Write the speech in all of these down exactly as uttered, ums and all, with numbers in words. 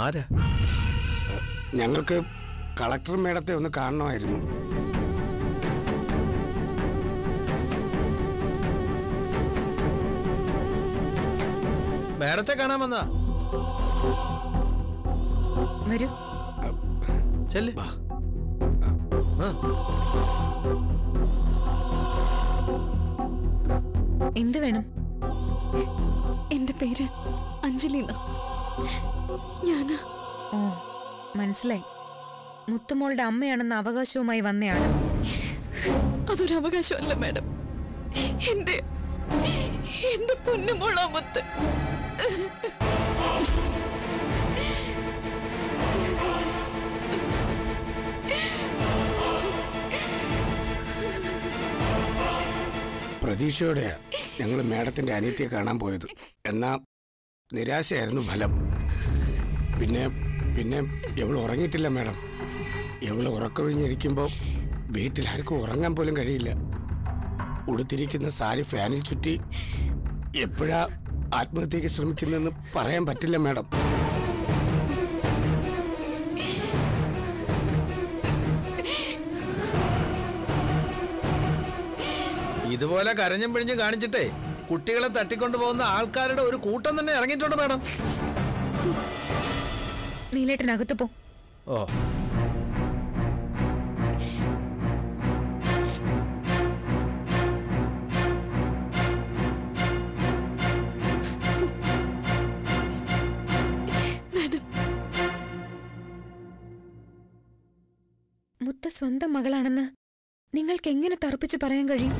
ആരാ? ഞങ്ങൾക്ക് കളക്ടർ മേഡത്തെ ഒന്ന് കാണണമായിരുന്നു. മേഡത്തെ കാണാൻ വന്നാ? വരൂ. ചെല്ല്. എന്ത് വേണം? എന്റെ പേര് അഞ്ജലി. ഞാന് ഓ മനസ്സിലായി. മുത്തുമോളുടെ അമ്മയാണെന്ന അവകാശവുമായി വന്നയാള്. അതൊരു അവകാശമല്ല മാഡം. എന്റെ എന്റെ പൊന്നുമോളാ മുത്ത്. പ്രതീക്ഷയോടെയാ ഞങ്ങൾ മേഡത്തിന്റെ അനിയത്തിയെ കാണാൻ പോയത്. എന്നാ നിരാശയായിരുന്നു ഫലം. പിന്നെ പിന്നെ എവള് ഉറങ്ങിയിട്ടില്ല മേഡം. എവള് ഉറക്കമൊഴിഞ്ഞിരിക്കുമ്പോൾ വീട്ടിൽ ആർക്കും ഉറങ്ങാൻ പോലും കഴിയില്ല. ഉടുത്തിരിക്കുന്ന സാരി ഫാനിൽ ചുറ്റി എപ്പോഴാ ആത്മഹത്യക്ക് ശ്രമിക്കുന്നതെന്ന് പറയാൻ പറ്റില്ല മേഡം. ഇതുപോലെ കരഞ്ഞും പിഴിഞ്ഞും കാണിച്ചിട്ടേ കുട്ടികളെ തട്ടിക്കൊണ്ടു പോകുന്ന ആൾക്കാരുടെ ഒരു കൂട്ടം തന്നെ ഇറങ്ങിയിട്ടുണ്ട് മേഡം. നീലേട്ടനകത്ത് പോ. ഓ മുത്ത സ്വന്തം മകളാണെന്ന് നിങ്ങൾക്ക് എങ്ങനെ തറപ്പിച്ച് പറയാൻ കഴിയും?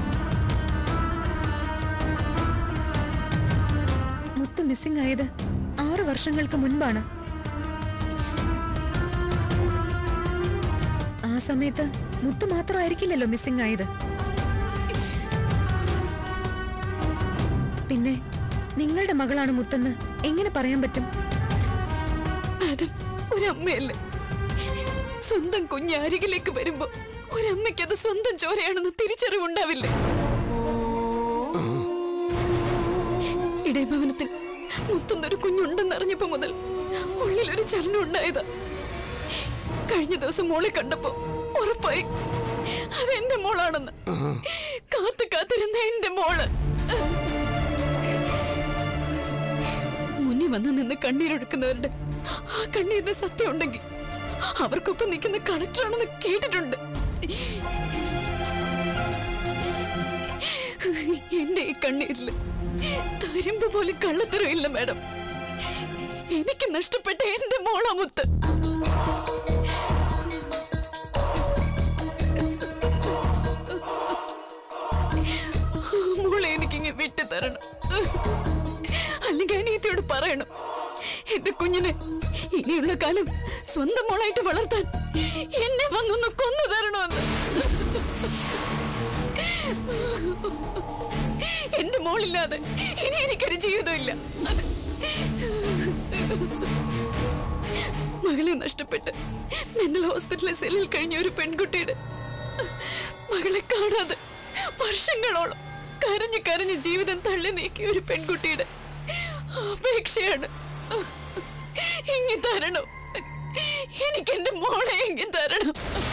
മുത്ത് മിസ്സിംഗ് ആയത് ആറു വർഷങ്ങൾക്ക് മുൻപാണ്. ആ സമയത്ത് മുത്ത് മാത്രമായിരിക്കില്ലല്ലോ മിസ്സിംഗ് ആയത്. പിന്നെ നിങ്ങളുടെ മകളാണ് മുത്തെന്ന് എങ്ങനെ പറയാൻ പറ്റും? മാഡം, ഒരമ്മയല്ലേ സ്വന്തം കുഞ്ഞ് അരികിലേക്ക് വരുമ്പോ ഒരമ്മയ്ക്ക് അത് സ്വന്തം ചോരയാണെന്ന് തിരിച്ചറിവുണ്ടാവില്ലേ? ഇടയഭവനത്തിൽ മുത്തുന്നൊരു കുഞ്ഞുണ്ടെന്നറിഞ്ഞപ്പോ മുതൽ ഉള്ളിലൊരു ചലനം ഉണ്ടായതാ. കഴിഞ്ഞ ദിവസം മോളെ കണ്ടപ്പോ ഉറപ്പായി അതെന്റെ മോളാണെന്ന്. കാത്തു കാത്തിരുന്ന എന്റെ മോള് മുന്നിൽ വന്ന് നിന്ന് കണ്ണീരൊഴുക്കുന്നവരുടെ ആ കണ്ണീരിന് സത്യം ഉണ്ടെങ്കിൽ അവർക്കൊപ്പം നിൽക്കുന്ന കളക്ടറാണെന്ന് കേട്ടിട്ടുണ്ട്. എന്റെ ഈ കണ്ണീരില് തരുമ്പ് പോലും കള്ളത്തരമില്ല മാഡം. എനിക്ക് നഷ്ടപ്പെട്ട എന്റെ മോളാ മുത്ത്. മോളെ എനിക്കിങ്ങ് വിട്ടു തരണം. അല്ലെങ്കിൽ അനിയത്തിയോട് പറയണം എന്റെ കുഞ്ഞിനെ ഇനിയുള്ള കാലം സ്വന്തം മോളായിട്ട് വളർത്താൻ എന്നെ വന്നൊന്ന് കൊന്നു തരണമെന്ന്. എന്റെ മോളില്ലാതെ ഇനി എനിക്കൊരു ജീവിതമില്ല. മകളെ നഷ്ടപ്പെട്ട് മെന്റൽ ഹോസ്പിറ്റലിൽ സെല്ലിൽ കഴിഞ്ഞ ഒരു പെൺകുട്ടിയുടെ മകളെ കാണാതെ വർഷങ്ങളോളം കരഞ്ഞു കരഞ്ഞ് ജീവിതം തള്ളി നീക്കിയ ഒരു പെൺകുട്ടിയുടെ അപേക്ഷയാണ്. ഇങ്ങി തരണം, എനിക്ക് എന്റെ മോളെ ഇങ്ങി തരണം.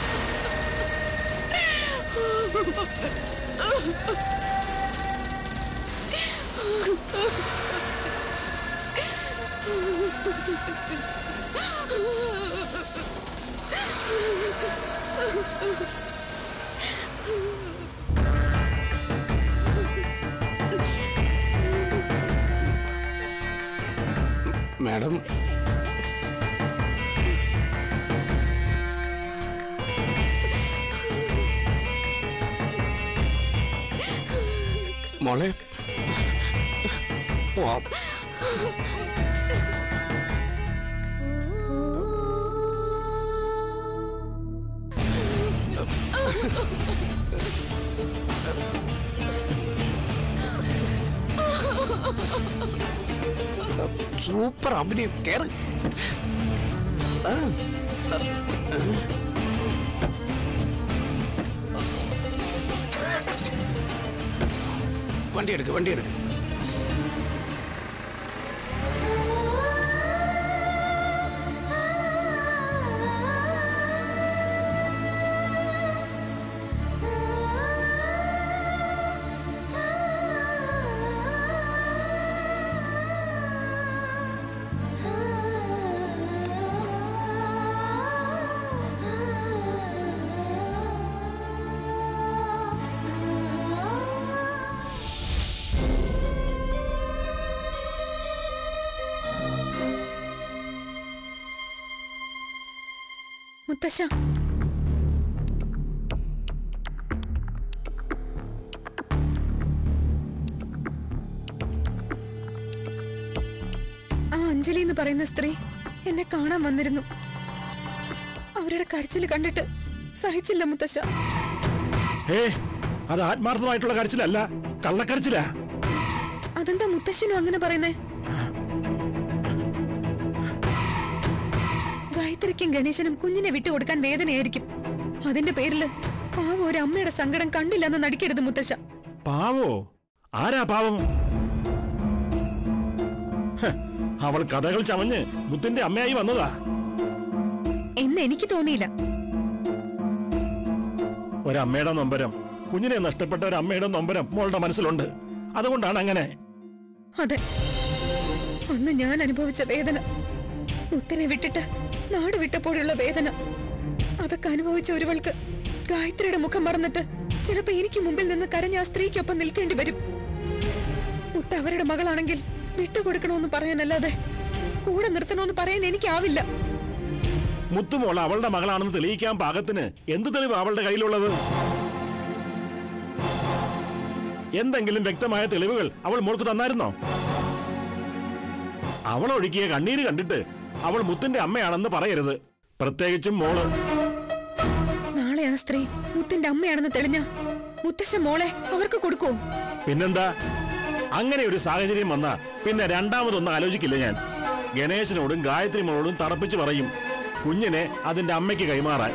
മാഡം, മോളെ പോവാം. സൂപ്പർ അഭിനയം. കേറ്. വണ്ടി എടുക്ക്, വണ്ടി എടുക്ക്. മുത്തശ്ശ, ആ അഞ്ജലി എന്ന് പറയുന്ന സ്ത്രീ എന്നെ കാണാൻ വന്നിരുന്നു. അവരുടെ കരച്ചിൽ കണ്ടിട്ട് സഹിച്ചില്ല മുത്തശ്ശ. ഏ അത് ആത്മാർത്ഥമായിട്ടുള്ള കരച്ചിലല്ല, കള്ളക്കരച്ചിലാ. അതെന്താ മുത്തശ്ശനും അങ്ങനെ പറയുന്നേ? ഗായത്രിക്കും ഗണേശനും കുഞ്ഞിനെ വിട്ടുകൊടുക്കാൻ വേദനയായിരിക്കും. അതിന്റെ പേരില് പാവം ഒരു അമ്മയുടെ സങ്കടം കണ്ടില്ലെന്ന് നടിക്കരുത് മുത്തശ്ശ. പാവോ? ആരാ പാവം? അവൾ കഥകൾ ചമഞ്ഞ് മുത്തിന്റെ അമ്മയായി വന്നതാ എന്ന് എനിക്ക് തോന്നിയില്ല. ഒരമ്മയുടെ നൊമ്പരം, കുഞ്ഞിനെ നഷ്ടപ്പെട്ട ഒരു അമ്മയുടെ നൊമ്പരം മോളുടെ മനസ്സിലുണ്ട്. അതുകൊണ്ടാണ് അങ്ങനെ. അതെ, അന്ന് ഞാൻ അനുഭവിച്ച വേദന, മുത്തിനെ വിട്ടിട്ട് നാട് വിട്ടപ്പോഴുള്ള വേദന, അതൊക്കെ അനുഭവിച്ച ഒരുവൾക്ക് ഗായത്രിയുടെ മുഖം മറന്നിട്ട് ചിലപ്പോ എനിക്ക് മുമ്പിൽ നിന്ന് കരഞ്ഞ ആ സ്ത്രീക്കൊപ്പം നിൽക്കേണ്ടി വരും. മുത്ത് അവരുടെ മകളാണെങ്കിൽ വിട്ടുകൊടുക്കണമെന്ന് പറയാനല്ലാതെ കൂടെ നിർത്തണമെന്ന് പറയാൻ എനിക്കാവില്ല. മുത്തുമോൾ അവളുടെ മകളാണെന്ന് തെളിയിക്കാൻ പാകത്തിന് എന്ത് തെളിവ് അവളുടെ കയ്യിലുള്ളത്? എന്തെങ്കിലും വ്യക്തമായ തെളിവുകൾ അവൾ മോൾക്ക് തന്നായിരുന്നോ? അവൾ ഒഴുക്കിയ കണ്ണീര് കണ്ടിട്ട് അവൾ മുത്തിന്റെ അമ്മയാണെന്ന് പറയരുത്, പ്രത്യേകിച്ചും മോള്. നാളെ ആ സ്ത്രീ മുത്തിന്റെ അമ്മയാണെന്ന് തെളിഞ്ഞ മുത്തശ്ശ മോളെ അവർക്ക് കൊടുക്കോ? പിന്നെന്താ, അങ്ങനെ ഒരു സാഹചര്യം വന്നാ പിന്നെ രണ്ടാമതൊന്നും ആലോചിക്കില്ല ഞാൻ. ഗണേശനോടും ഗായത്രി മോളോടും തറപ്പിച്ച് പറയും കുഞ്ഞിനെ അതിന്റെ അമ്മയ്ക്ക് കൈമാറാൻ.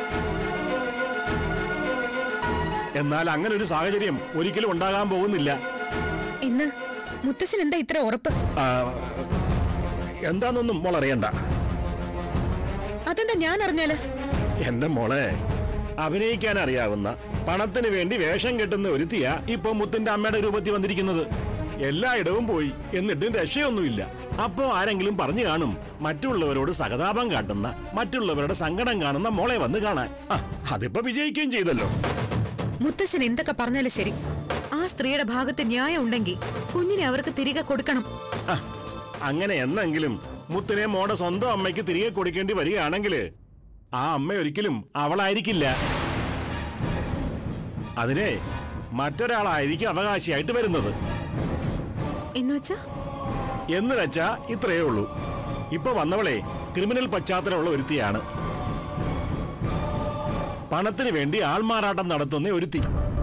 എന്നാൽ അങ്ങനെ ഒരു സാഹചര്യം ഒരിക്കലും ഉണ്ടാകാൻ പോകുന്നില്ല. ഇന്ന് മുത്തശ്ശൻ എന്താ ഇത്ര ഉറപ്പ്? എന്താന്നൊന്നും മോൾ അറിയണ്ട. അതെന്താ ഞാൻ അറിഞ്ഞാല്? എന്റെ മോളെ, അഭിനയിക്കാൻ അറിയാവുന്ന, പണത്തിന് വേണ്ടി വേഷം കെട്ടുന്ന ഒരുത്തിയാ ഇപ്പൊ മുത്തിന്റെ അമ്മയുടെ രൂപത്തിൽ വന്നിരിക്കുന്നത്. എല്ലായിടവും പോയി, എന്നിട്ടും രക്ഷയൊന്നുമില്ല. അപ്പോ ആരെങ്കിലും പറഞ്ഞു കാണും മറ്റുള്ളവരോട് സഹതാപം കാട്ടുന്ന, മറ്റുള്ളവരുടെ സങ്കടം കാണുന്ന മോളെ വന്ന് കാണാൻ. അതിപ്പോ വിജയിക്കുകയും ചെയ്തല്ലോ. മുത്തശ്ശൻ എന്തൊക്കെ പറഞ്ഞാലും ശരി, ആ സ്ത്രീയുടെ ഭാഗത്ത് ന്യായം ഉണ്ടെങ്കിൽ കുഞ്ഞിനെ അവർക്ക് തിരികെ കൊടുക്കണം. അങ്ങനെ എന്നെങ്കിലും മുത്തിനെ മോടെ സ്വന്തം അമ്മയ്ക്ക് തിരികെ കൊടുക്കേണ്ടി വരികയാണെങ്കിൽ ആ അമ്മ ഒരിക്കലും അവളായിരിക്കില്ല. അതിനെ മറ്റൊരാളായിരിക്കും അവകാശിയായിട്ട് വരുന്നത്. എന്നുവെച്ചാ എന്ന് വെച്ചാ ഇത്രയേ ഉള്ളൂ. ഇപ്പൊ വന്നവളെ ക്രിമിനൽ പശ്ചാത്തലമുള്ള ഒരുത്തിയാണ്. പണത്തിന് വേണ്ടി ആൾമാറാട്ടം നടത്തുന്ന ഒരുത്തി.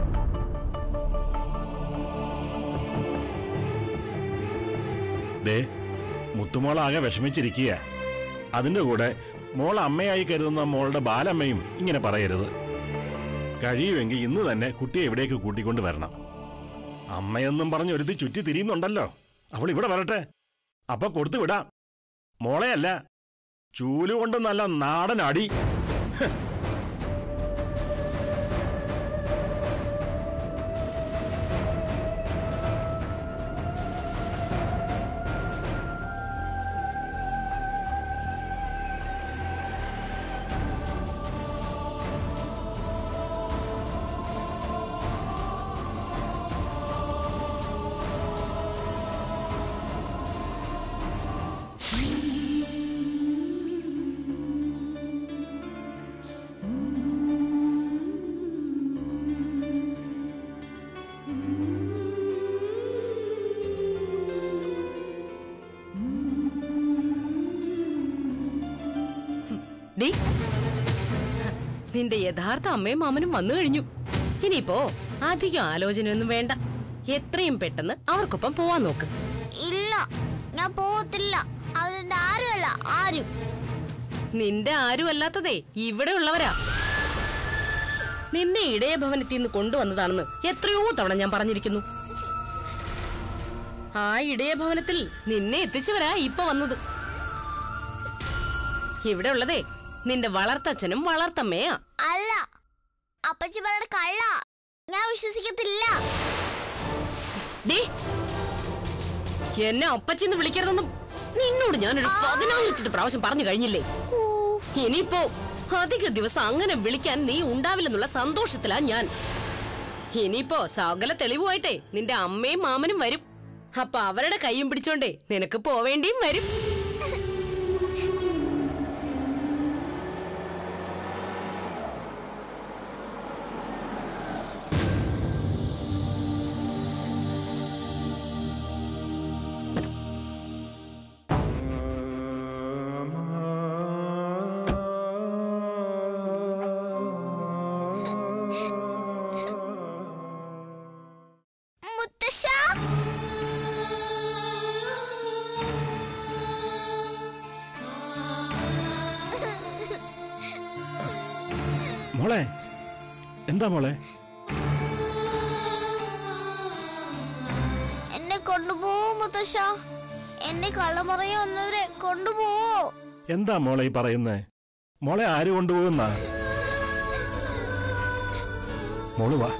ദേ, മുത്തുമോളാകെ വിഷമിച്ചിരിക്കുക. അതിന്റെ കൂടെ മോൾ അമ്മയായി കരുതുന്ന മോളുടെ ബാലമ്മയും ഇങ്ങനെ പറയരുത്. കഴിയുമെങ്കിൽ ഇന്ന് തന്നെ കുട്ടിയെ ഇവിടേക്ക് കൂട്ടിക്കൊണ്ട് വരണം. അമ്മയെന്നും പറഞ്ഞ് ഒരുത്തി ചുറ്റി തിരിയുന്നുണ്ടല്ലോ, അവൾ ഇവിടെ വരട്ടെ. അപ്പൊ കൊടുത്തു വിടാം. മോളെയല്ല, ചൂലുകൊണ്ട് നല്ല നാടൻ അടി. നിന്റെ യഥാർത്ഥ അമ്മയും മാമനും വന്നു കഴിഞ്ഞു. ഇനിയിപ്പോ അധികം ആലോചനയൊന്നും വേണ്ട. എത്രയും പെട്ടെന്ന് അവർക്കൊപ്പം പോവാൻ നോക്ക്. ഇല്ല, ഞാൻ പോകത്തില്ല. അവരുടെ ആരുമല്ല ആരും. നിന്റെ ആരും അല്ലാത്തതേ ഇവിടെ ഉള്ളവരാ. നിന്നെ ഇടയഭവനത്തിൽ നിന്ന് കൊണ്ടുവന്നതാണെന്ന് എത്രയോ തവണ ഞാൻ പറഞ്ഞിരിക്കുന്നു. ആ ഇടയഭവനത്തിൽ നിന്നെ എത്തിച്ചവരാ ഇപ്പൊ വന്നത്. ഇവിടെ ഉള്ളതേ നിന്റെ വളർത്തച്ഛനും വളർത്തമ്മയാ. അല്ല, അപ്പച്ചി പറയുടെ കള്ള. ഞാൻ വിശ്വസിക്കത്തില്ല. എന്നെ അപ്പച്ചിന്ന് വിളിക്കരുതെന്നും നിന്നോട് ഞാനൊരു പതിനായിരത്തി പ്രാവശ്യം പറഞ്ഞു കഴിഞ്ഞില്ലേ? ഇനിയിപ്പോ അധിക ദിവസം അങ്ങനെ വിളിക്കാൻ നീ ഉണ്ടാവില്ലെന്നുള്ള സന്തോഷത്തിലാ ഞാൻ. ഇനിയിപ്പോ സകല തെളിവുമായിട്ടേ നിന്റെ അമ്മയും മാമനും വരും. അപ്പൊ അവരുടെ കൈയും പിടിച്ചോണ്ടേ നിനക്ക് പോവേണ്ടിയും വരും. എന്താ മോളെ? എന്നെ കൊണ്ടുപോവോ മുത്തശ്ശ? എന്നെ കള്ളമറിയ വന്നവരെ കൊണ്ടുപോവോ? എന്താ മോളെ ഈ പറയുന്നേ? മോളെ ആര് കൊണ്ടുപോകുന്ന? മോള് വാ.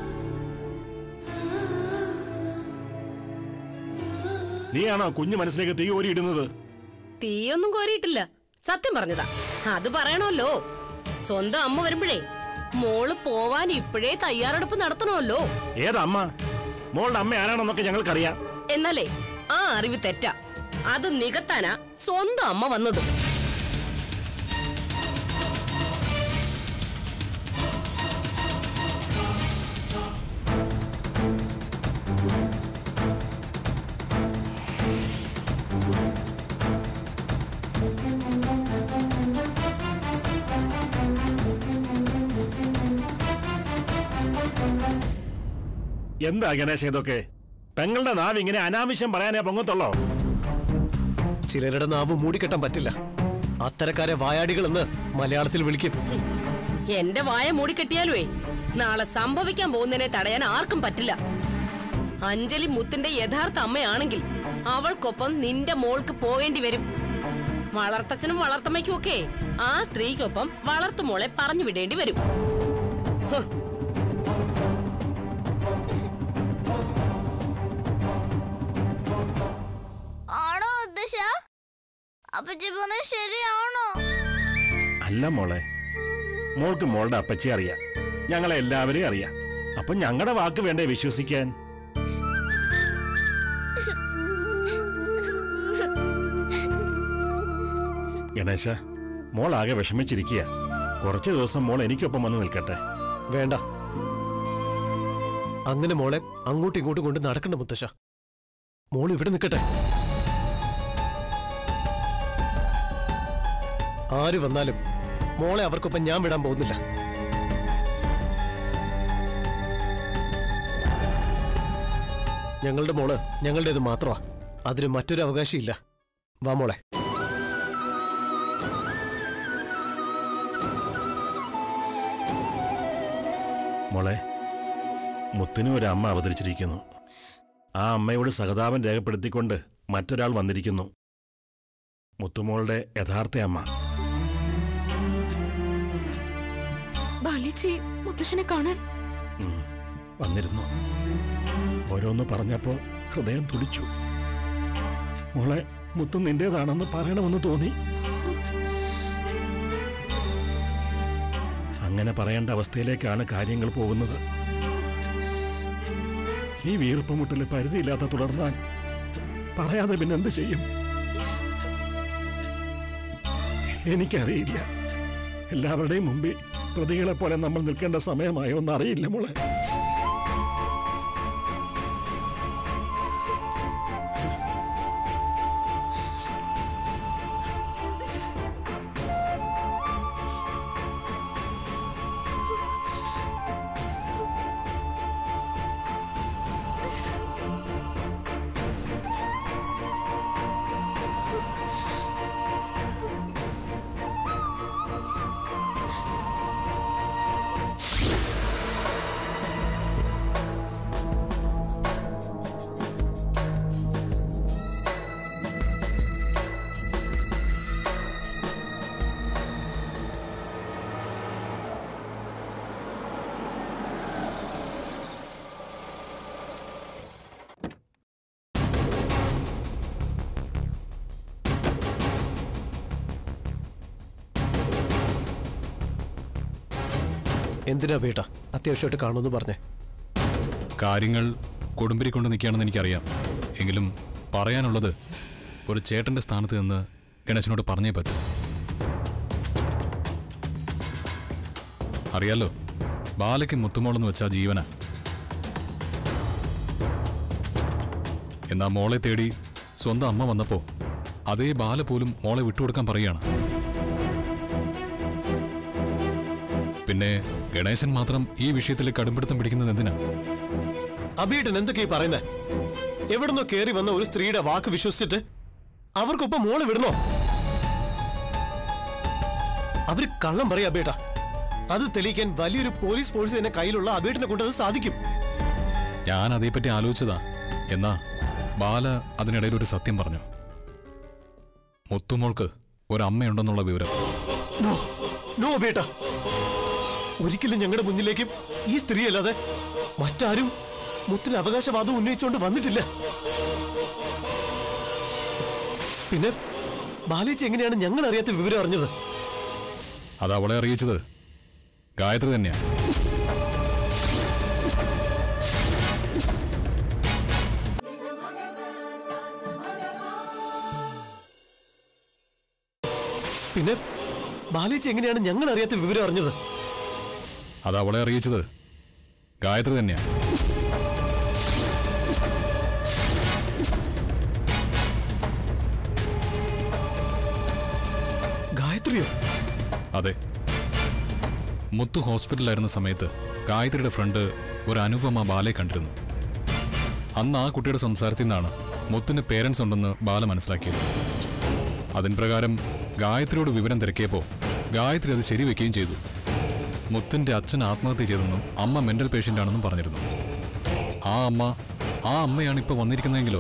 നീയാണോ കുഞ്ഞു മനസ്സിലേക്ക് തീ കോരിയിടുന്നത്? തീയൊന്നും കോരിയിട്ടില്ല, സത്യം പറഞ്ഞതാ. അത് പറയണമല്ലോ. സ്വന്തം അമ്മ വരുമ്പോഴേ മോള് പോവാൻ ഇപ്പോഴേ തയ്യാറെടുപ്പ് നടത്തണമല്ലോ. ഏതമ്മ? മോളുടെ അമ്മ ആരാണെന്നൊക്കെ ഞങ്ങൾക്കറിയാം. എന്നാലേ ആ അറിവ് തെറ്റാ. അത് നികത്താനാ സ്വന്തം അമ്മ വന്നത്. എന്താ ഗണേശ ഇതൊക്കെ? പെങ്ങളുടെ നാവ് ഇങ്ങനെ അനാവശ്യം പറയാനേ പൊങ്ങത്തുള്ളോ? ചിലരുടെ നാവ് മൂടിക്കെട്ടാൻ പറ്റില്ല. അത്തരക്കാരെ വായാടികളെന്ന് മലയാളത്തിൽ വിളിക്കും. എന്റെ വായ മൂടിക്കെട്ടിയാലുവേ നാളെ സംഭവിക്കാൻ പോകുന്നതിനെ തടയാൻ ആർക്കും പറ്റില്ല. അഞ്ജലി മുത്തിന്റെ യഥാർത്ഥ അമ്മയാണെങ്കിൽ അവൾക്കൊപ്പം നിന്റെ മോൾക്ക് പോകേണ്ടി വരും. വളർത്തച്ഛനും വളർത്തമ്മയ്ക്കും ഒക്കെ ആ സ്ത്രീക്കൊപ്പം വളർത്തുമോളെ പറഞ്ഞു വിടേണ്ടി വരും. ആണോ മുത്തശ്ശ? അപ്പച്ചി പറഞ്ഞ ശരിയാണോ? അല്ല മോളെ, മോൾക്ക് മോളുടെ അപ്പച്ചി അറിയാം, ഞങ്ങളെ എല്ലാവരെയും അറിയാം. അപ്പൊ ഞങ്ങളുടെ വാക്ക് വേണ്ടേ വിശ്വസിക്കാൻ? ഗണേശ, മോൾ ആകെ വിഷമിച്ചിരിക്കുക. കുറച്ചു ദിവസം മോൾ എനിക്കൊപ്പം വന്ന് നിൽക്കട്ടെ. വേണ്ട, അങ്ങനെ മോളെ അങ്ങോട്ടും ഇങ്ങോട്ടും കൊണ്ട് നടക്കണ്ട മുത്തശ്ശ. മോൾ ഇവിടെ നിൽക്കട്ടെ. ആര് വന്നാലും മോളെ അവർക്കൊപ്പം ഞാൻ വിടാൻ പോകുന്നില്ല. ഞങ്ങളുടെ മോള് ഞങ്ങളുടേത് മാത്രമാ. അതിന് മറ്റൊരു അവകാശമില്ല. വാ മോളെ. മോളെ, മുത്തിനും ഒരു അമ്മ അവതരിച്ചിരിക്കുന്നു. ആ അമ്മയോട് സഹതാപം രേഖപ്പെടുത്തിക്കൊണ്ട് മറ്റൊരാൾ വന്നിരിക്കുന്നു. മുത്തുമോളുടെ യഥാർത്ഥ അമ്മ. ബാലേച്ചി മുത്തശ്ശനെ കാണാൻ വന്നിരുന്നു. ഓരോന്ന് പറഞ്ഞപ്പോ ഹൃദയം തുടിച്ചു. മോളെ, മുത്തു നിന്റേതാണെന്ന് പറയണമെന്ന് തോന്നി. അങ്ങനെ പറയേണ്ട അവസ്ഥയിലേക്കാണ് കാര്യങ്ങൾ പോകുന്നത്. ഈ വീർപ്പുമുട്ടല് പരിധിയില്ലാത്ത തുടർന്നാൽ പറയാതെ പിന്നെന്ത് ചെയ്യും? എനിക്കറിയില്ല. എല്ലാവരുടെയും മുമ്പിൽ പ്രതികളെ പോലെ നമ്മൾ നിൽക്കേണ്ട സമയമായോ എന്നറിയില്ല മോളെ. എന്തിനാ ബേട്ട അത്യാവശ്യമായിട്ട് കാണുമെന്ന് പറഞ്ഞേ? കാര്യങ്ങൾ കൊടുമ്പിരി കൊണ്ട് നിൽക്കുകയാണെന്ന് എനിക്കറിയാം. എങ്കിലും പറയാനുള്ളത് ഒരു ചേട്ടന്റെ സ്ഥാനത്ത് നിന്ന് ഗണേശനോട് പറഞ്ഞേ പറ്റൂ. അറിയാലോ, ബാലയ്ക്ക് മുത്തുമോളെന്ന് വെച്ചാൽ ജീവന. എന്നാ മോളെ തേടി സ്വന്തം അമ്മ വന്നപ്പോ അതേ ബാല പോലും മോളെ വിട്ടുകൊടുക്കാൻ പറയുകയാണ്. പിന്നെ ഗണേശൻ മാത്രം ഈ വിഷയത്തിൽ കടുംപിടുത്തം പിടിക്കുന്നത് എന്തിനാ? അബീട്ടൻ എന്തൊക്കെയാ പറയുന്നേ? എവിടുന്നോ കേറി വന്ന ഒരു സ്ത്രീയുടെ വാക്ക് വിശ്വസിച്ചിട്ട് അവർക്കൊപ്പം മോള് വിടണോ? അവര് കള്ളം പറയാ ബേട്ട. അത് തെളിയിക്കാൻ വലിയൊരു പോലീസ് ഫോഴ്സ് തന്നെ കയ്യിലുള്ള അബീട്ടിനെ കൊണ്ട് അത് സാധിക്കും. ഞാൻ അതേപ്പറ്റി ആലോചിച്ചതാ. എന്നാ ബാല അതിനിടയിൽ ഒരു സത്യം പറഞ്ഞു. മുത്തുമോൾക്ക് ഒരമ്മയുണ്ടെന്നുള്ള വിവരം. നോ നോ ബേട്ട, ഒരിക്കലും ഞങ്ങളുടെ മുന്നിലേക്ക് ഈ സ്ത്രീ അല്ലാതെ മറ്റാരും മുത്തിന് അവകാശവാദം ഉന്നയിച്ചുകൊണ്ട് വന്നിട്ടില്ല. പിന്നെ ബാലേച്ചി എങ്ങനെയാണ് ഞങ്ങൾ അറിയാത്ത വിവരം അറിഞ്ഞത്? അത് അവളെ അറിയിച്ചത് ഗായത്രി തന്നെയാ. പിന്നെ ബാലേച്ചി എങ്ങനെയാണ് ഞങ്ങൾ അറിയാത്ത വിവരം അറിഞ്ഞത്? അത് അവളെ അറിയിച്ചത് ഗായത്രി തന്നെയാ. ഗായത്രിയോ? അതെ. മുത്തു ഹോസ്പിറ്റലിലായിരുന്ന സമയത്ത് ഗായത്രിയുടെ ഫ്രണ്ട് ഒരു അനുപമ ബാലയെ കണ്ടിരുന്നു. അന്ന് ആ കുട്ടിയുടെ സംസാരത്തിൽ നിന്നാണ് മുത്തിന് പേരൻസ് ഉണ്ടെന്ന് ബാല മനസ്സിലാക്കിയത്. അതിൻ പ്രകാരം ഗായത്രിയോട് വിവരം തിരക്കിയപ്പോൾ ഗായത്രി അത് ശരിവെക്കുകയും ചെയ്തു. മുത്തിന്റെ അച്ഛൻ ആത്മഹത്യ ചെയ്തെന്നും അമ്മ മെന്റൽ പേഷ്യന്റ് ആണെന്നും പറഞ്ഞിരുന്നു. ആ അമ്മ ആ അമ്മയാണ് ഇപ്പൊ വന്നിരിക്കുന്നതെങ്കിലോ?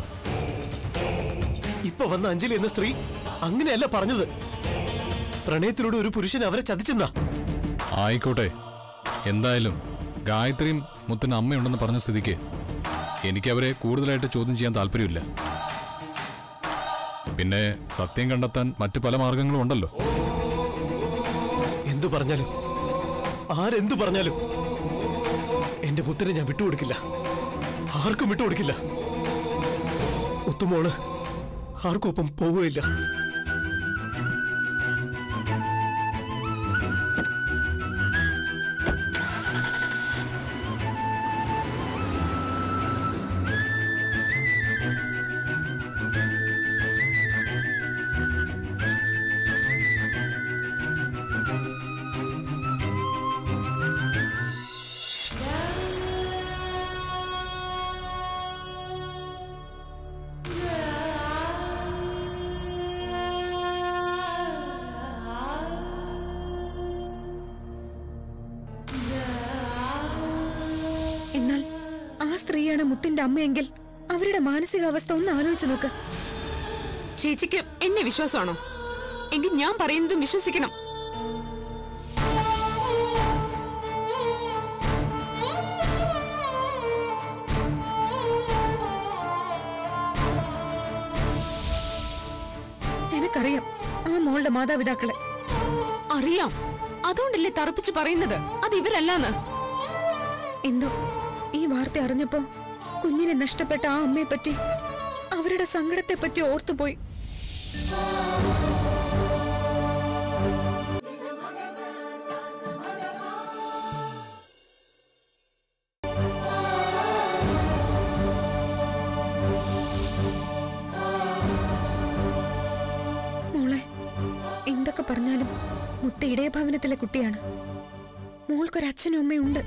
ഇപ്പൊ വന്ന അഞ്ജലി എന്ന സ്ത്രീ അങ്ങനെയല്ല പറഞ്ഞത്. പ്രണയത്തിലൂടെ ഒരു പുരുഷൻ അവരെ ചതിച്ചെന്നാ. ആയിക്കോട്ടെ, എന്തായാലും ഗായത്രിയും മുത്തിന് അമ്മയുണ്ടെന്ന് പറഞ്ഞ സ്ഥിതിക്ക് എനിക്ക് അവരെ കൂടുതലായിട്ട് ചോദ്യം ചെയ്യാൻ താല്പര്യമില്ല. പിന്നെ സത്യം കണ്ടെത്താൻ മറ്റു പല മാർഗങ്ങളും ഉണ്ടല്ലോ. എന്തു പറഞ്ഞാലും ആരെന്തു പറഞ്ഞാലും എന്റെ മുത്തിനെ ഞാൻ വിട്ടുകൊടുക്കില്ല. ആർക്കും വിട്ടുകൊടുക്കില്ല. മുത്തുമോള് ആർക്കൊപ്പം പോവുകയില്ല. എന്നാൽ ആ സ്ത്രീയാണ് മുത്തിന്റെ അമ്മയെങ്കിൽ അവരുടെ മാനസികാവസ്ഥ ഒന്ന് ആലോചിച്ച് നോക്ക്. ചേച്ചിക്ക് എന്നെ വിശ്വാസമാണോ? എങ്കിൽ ഞാൻ പറയുന്നതും വിശ്വസിക്കണം. എനിക്കറിയാം ആ മോളുടെ മാതാപിതാക്കളെ. അറിയാം, അതുകൊണ്ടല്ലേ തറപ്പിച്ച് പറയുന്നത് അത് ഇവരല്ലാന്ന്. എന്തോ ഈ വാർത്ത അറിഞ്ഞപ്പോ കുഞ്ഞിനെ നഷ്ടപ്പെട്ട ആ അമ്മയെ പറ്റി, അവരുടെ സങ്കടത്തെ പറ്റി ഓർത്തുപോയി. മോളെ, എന്തൊക്കെ പറഞ്ഞാലും മുത്ത ഇടയഭവനത്തിലെ കുട്ടിയാണ്. മോൾക്കൊരച്ഛനും അമ്മയും ഉണ്ട്.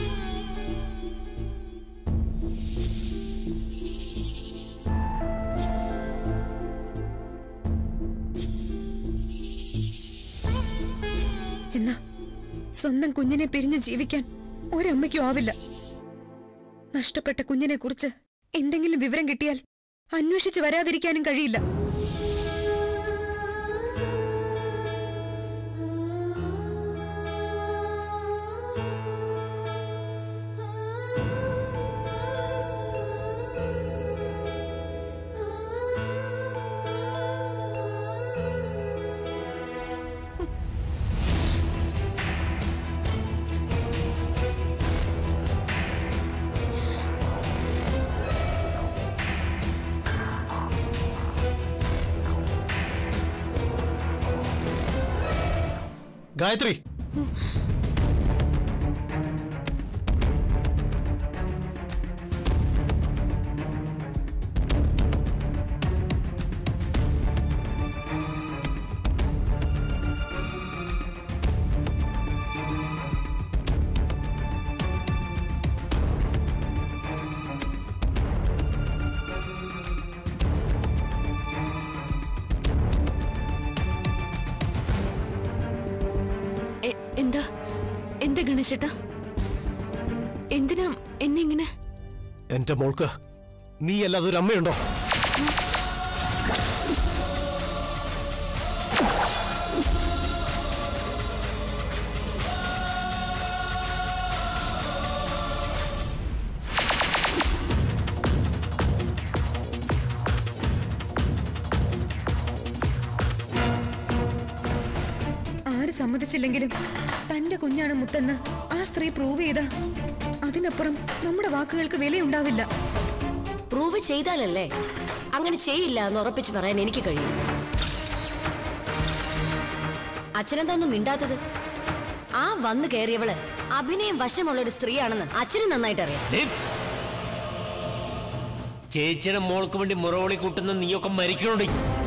എന്നാ സ്വന്തം കുഞ്ഞിനെ പിരിഞ്ഞ് ജീവിക്കാൻ ഒരമ്മയ്ക്കും ആവില്ല. നഷ്ടപ്പെട്ട കുഞ്ഞിനെ കുറിച്ച് എന്തെങ്കിലും വിവരം കിട്ടിയാൽ അന്വേഷിച്ച് വരാതിരിക്കാനും കഴിയില്ല. ഗായത്രി, എന്താ എന്താ ഗണേശേട്ടാ? എന്തിനാ എന്നെ ഇങ്ങനെ? എന്റെ മോൾക്ക് നീ അല്ലാതെ ഒരു അമ്മയുണ്ടോ? സമ്മതിച്ചില്ലെങ്കിലും തന്റെ കുഞ്ഞാണ് മുത്തെന്ന് ആ സ്ത്രീ പ്രൂവ് ചെയ്ത അതിനപ്പുറം നമ്മുടെ വാക്കുകൾക്ക് വിലയുണ്ടാവില്ല. പ്രൂവ് ചെയ്താലല്ലേ അങ്ങനെ ചെയ്യില്ല എന്ന് ഉറപ്പിച്ച് പറയാൻ എനിക്ക് കഴിയും. അച്ഛനെന്താന്നും മിണ്ടാത്തത്? ആ വന്നു കയറിയവള് അഭിനയം വശമുള്ള ഒരു സ്ത്രീയാണെന്ന് അച്ഛനും നന്നായിട്ട് അറിയാം. ചേച്ചിയുടെ മോൾക്ക് വേണ്ടി മുറവിളി കൂട്ടുന്ന നീയൊക്കെ മരിക്കണോടി.